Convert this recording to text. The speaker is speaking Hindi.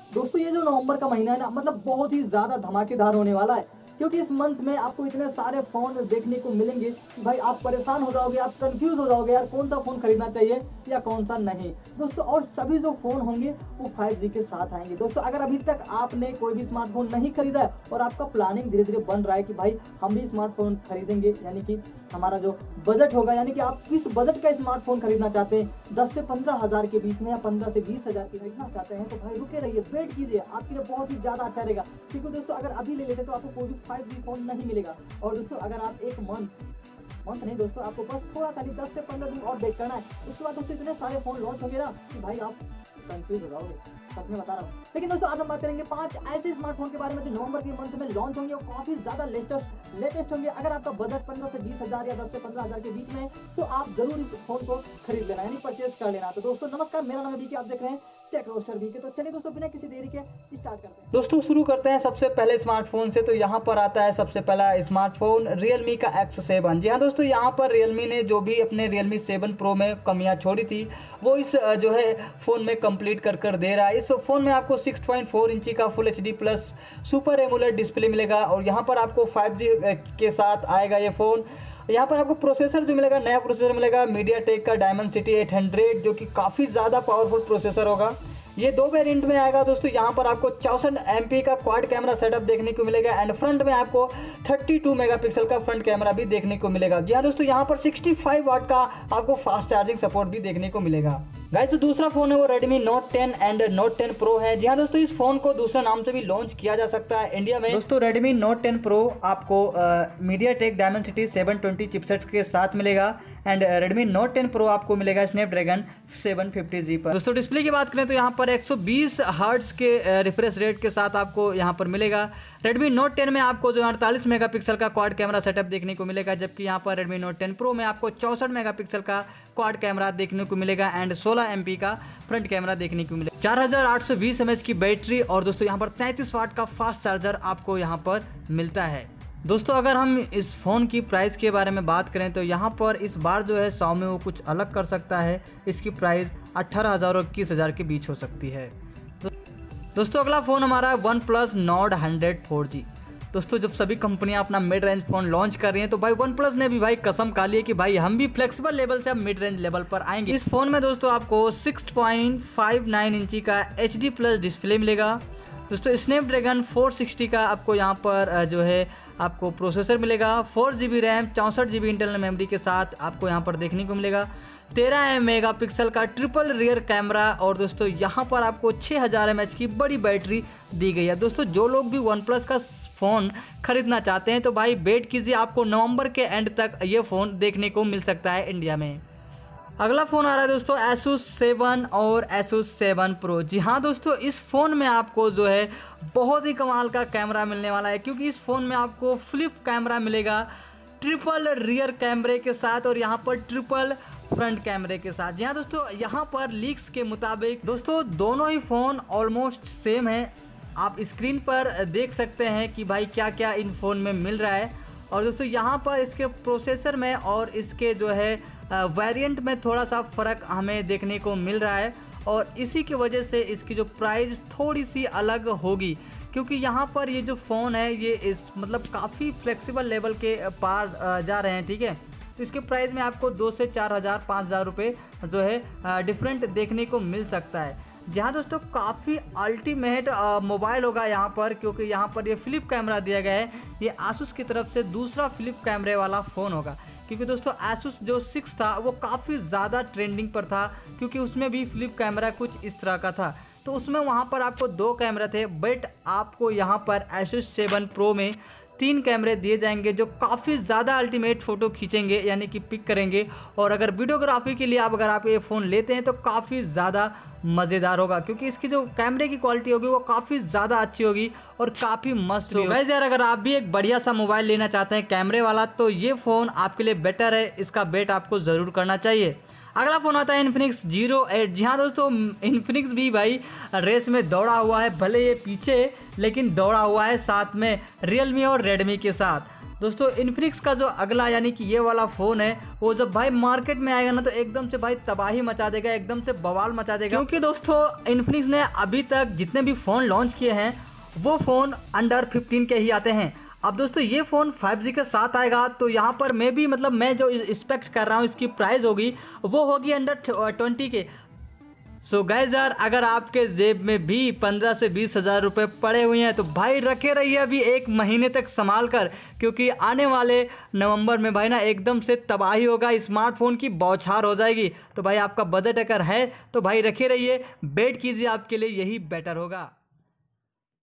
दोस्तों ये जो नवंबर का महीना है ना, मतलब बहुत ही ज्यादा धमाकेदार होने वाला है, क्योंकि इस मंथ में आपको इतने सारे फोन देखने को मिलेंगे कि भाई आप परेशान हो जाओगे, आप कंफ्यूज हो जाओगे यार कौन सा फोन खरीदना चाहिए या कौन सा नहीं दोस्तों। और सभी जो फोन होंगे वो 5G के साथ आएंगे दोस्तों। अगर अभी तक आपने कोई भी स्मार्टफोन नहीं खरीदा है और आपका प्लानिंग धीरे धीरे बन रहा है कि भाई हम भी स्मार्टफोन खरीदेंगे, यानी कि हमारा जो बजट होगा, यानी कि आप किस बजट का स्मार्टफोन खरीदना चाहते हैं, 10 से 15 हजार के बीच में या 15 से 20 हजार के खरीदना चाहते हैं, तो भाई रुके रहिए, वेट कीजिए, आपके लिए बहुत ही ज्यादा अच्छा रहेगा। क्योंकि दोस्तों अगर अभी ले लेते तो आपको कोई भी 5G फोन नहीं मिलेगा। और दोस्तों अगर आप एक मंथ नहीं दोस्तों, आपको बस थोड़ा सा 10 से 15 दिन और वेट करना है, उसके बाद दोस्तों इतने सारे फोन लॉन्च होंगे ना कि भाई आप कंफ्यूज हो जाओगे, सच में बता रहा हूँ। लेकिन दोस्तों आज हम बात करेंगे 5 ऐसे स्मार्टफोन के बारे में जो नवंबर के मंथ में लॉन्च होंगे और काफी ज्यादा लेटेस्ट होंगे। अगर आपका बजट 15 से 20 हजार या 10 से 15 हजार के बीच में है तो आप जरूर इस फोन को खरीद लेना, यानी परचेस कर लेना। तो दोस्तों नमस्कार, मेरा नाम है बीके, आप देख रहे हैं टेक रोस्टर बीके। तो चलिए दोस्तों बिना किसी देरी के स्टार्ट करते हैं। दोस्तों शुरू करते हैं सबसे पहले स्मार्टफोन से। तो यहाँ पर आता है सबसे पहला स्मार्टफोन Realme का X7। जी हाँ दोस्तों, यहाँ पर Realme ने जो भी अपने Realme 7 Pro में कमियां छोड़ी थी वो इस जो है फोन में कंप्लीट कर दे रहा है। इस फोन में आपको 6.4 इंची का full HD plus super AMOLED display मिलेगा और यहाँ पर आपको 5G के साथ आएगा ये फ़ोन। यहाँ पर आपको प्रोसेसर जो मिलेगा, नया प्रोसेसर मिलेगा MediaTek का Dimensity 800, जो कि काफ़ी ज़्यादा पावरफुल प्रोसेसर होगा। ये दो वेरिएंट में आएगा दोस्तों। यहाँ पर आपको 64 MP का क्वाड कैमरा सेटअप देखने को मिलेगा एंड फ्रंट में आपको 32 मेगापिक्सल का फ्रंट कैमरा भी देखने को मिलेगा। जी हाँ दोस्तों, यहाँ पर 65 वाट का आपको फास्ट चार्जिंग सपोर्ट भी देखने को मिलेगा। गाइस जो दूसरा फोन है वो Redmi Note 10 and Note 10 Pro है। जी हाँ दोस्तों, इस फोन को दूसरा नाम से भी लॉन्च किया जा सकता है इंडिया में। दोस्तों Redmi Note 10 Pro आपको MediaTek Dimensity 720 चिपसेट्स के साथ मिलेगा एंड Redmi Note 10 Pro आपको मिलेगा Snapdragon 750G पर। दोस्तों डिस्प्ले की बात करें तो यहाँ पर 120 हर्ट्ज के रिफ्रेश रेट के साथ आपको यहाँ पर मिलेगा। Redmi Note 10 में आपको जो 48 मेगापिक्सल का क्वाड कैमरा सेटअप देखने को मिलेगा, जबकि यहाँ पर Redmi Note 10 Pro में आपको 64 मेगापिक्सल का क्वाड कैमरा देखने को मिलेगा एंड 16 MP का फ्रंट कैमरा देखने को मिलेगा। 4820 mAh की बैटरी और दोस्तों यहाँ पर 33 वाट का फास्ट चार्जर आपको यहाँ पर मिलता है। दोस्तों अगर हम इस फ़ोन की प्राइस के बारे में बात करें तो यहाँ पर इस बार जो है Xiaomi वो कुछ अलग कर सकता है। इसकी प्राइस 18,000 और 21,000 के बीच हो सकती है। दोस्तों अगला फ़ोन हमारा है OnePlus Nord 100 4G। दोस्तों जब सभी कंपनियां अपना मिड रेंज फ़ोन लॉन्च कर रही हैं तो भाई OnePlus ने भी भाई कसम खा ली है कि भाई हम भी फ्लेक्सिबल लेवल से अब मिड रेंज लेवल पर आएंगे। इस फ़ोन में दोस्तों आपको 6.59 इंची का HD प्लस डिस्प्ले मिलेगा। दोस्तों Snapdragon 460 का आपको यहाँ पर जो है आपको प्रोसेसर मिलेगा। 4GB RAM 64GB internal memory के साथ आपको यहाँ पर देखने को मिलेगा। 13 मेगापिक्सल का ट्रिपल रियर कैमरा और दोस्तों यहाँ पर आपको 6000 mAh की बड़ी बैटरी दी गई है। दोस्तों जो लोग भी OnePlus का फ़ोन खरीदना चाहते हैं तो भाई वेट कीजिए, आपको नवंबर के एंड तक ये फ़ोन देखने को मिल सकता है इंडिया में। अगला फ़ोन आ रहा है दोस्तों Asus 7 और Asus 7 Pro। जी हाँ दोस्तों, इस फ़ोन में आपको जो है बहुत ही कमाल का कैमरा मिलने वाला है, क्योंकि इस फ़ोन में आपको फ्लिप कैमरा मिलेगा ट्रिपल रियर कैमरे के साथ और यहाँ पर ट्रिपल फ्रंट कैमरे के साथ। जी हाँ दोस्तों, यहाँ पर लीक्स के मुताबिक दोस्तों दोनों ही फ़ोन ऑलमोस्ट सेम है। आप स्क्रीन पर देख सकते हैं कि भाई क्या क्या इन फ़ोन में मिल रहा है। और दोस्तों यहाँ पर इसके प्रोसेसर में और इसके जो है वेरिएंट में थोड़ा सा फ़र्क हमें देखने को मिल रहा है और इसी की वजह से इसकी जो प्राइस थोड़ी सी अलग होगी, क्योंकि यहाँ पर ये जो फ़ोन है ये इस मतलब काफ़ी फ्लेक्सिबल लेवल के पार जा रहे हैं। ठीक है, तो इसके प्राइस में आपको 2 से 4,000 5,000 रुपये जो है डिफरेंट देखने को मिल सकता है। जहाँ दोस्तों काफ़ी अल्टीमेट मोबाइल होगा यहाँ पर, क्योंकि यहाँ पर ये फ्लिप कैमरा दिया गया है। ये Asus की तरफ से दूसरा फ्लिप कैमरे वाला फ़ोन होगा, क्योंकि दोस्तों Asus जो 6 था वो काफ़ी ज़्यादा ट्रेंडिंग पर था, क्योंकि उसमें भी फ्लिप कैमरा कुछ इस तरह का था। तो उसमें वहाँ पर आपको 2 कैमरे थे, बट आपको यहाँ पर Asus 7 Pro में 3 कैमरे दिए जाएंगे जो काफ़ी ज़्यादा अल्टीमेट फ़ोटो खींचेंगे, यानी कि पिक करेंगे। और अगर वीडियोग्राफी के लिए अगर आप ये फ़ोन लेते हैं तो काफ़ी ज़्यादा मज़ेदार होगा, क्योंकि इसकी जो कैमरे की क्वालिटी होगी वो काफ़ी ज़्यादा अच्छी होगी और काफ़ी मस्त होगी। गाइस यार, अगर आप भी एक बढ़िया सा मोबाइल लेना चाहते हैं कैमरे वाला तो ये फ़ोन आपके लिए बेटर है, इसका बेट आपको ज़रूर करना चाहिए। अगला फ़ोन आता है Infinix Zero 8। जी हाँ दोस्तों, Infinix भी भाई रेस में दौड़ा हुआ है, भले ये पीछे लेकिन दौड़ा हुआ है साथ में Realme और Redmi के साथ। दोस्तों इन्फिनिक्स का जो अगला यानी कि ये वाला फ़ोन है वो जब भाई मार्केट में आएगा ना तो एकदम से भाई तबाही मचा देगा, एकदम से बवाल मचा देगा। क्योंकि दोस्तों इन्फिनिक्स ने अभी तक जितने भी फ़ोन लॉन्च किए हैं वो फ़ोन अंडर 15 के ही आते हैं। अब दोस्तों ये फ़ोन 5G के साथ आएगा तो यहाँ पर मैं जो एक्सपेक्ट कर रहा हूँ इसकी प्राइस होगी वो होगी अंडर 20 के। सो गाइस यार, अगर आपके जेब में भी 15 से 20 हज़ार रुपये पड़े हुए हैं तो भाई रखे रहिए अभी 1 महीने तक संभाल कर, क्योंकि आने वाले नवंबर में भाई ना एकदम से तबाही होगा, स्मार्टफोन की बौछार हो जाएगी। तो भाई आपका बजट अगर है तो भाई रखे रहिए, वेट कीजिए, आपके लिए यही बेटर होगा।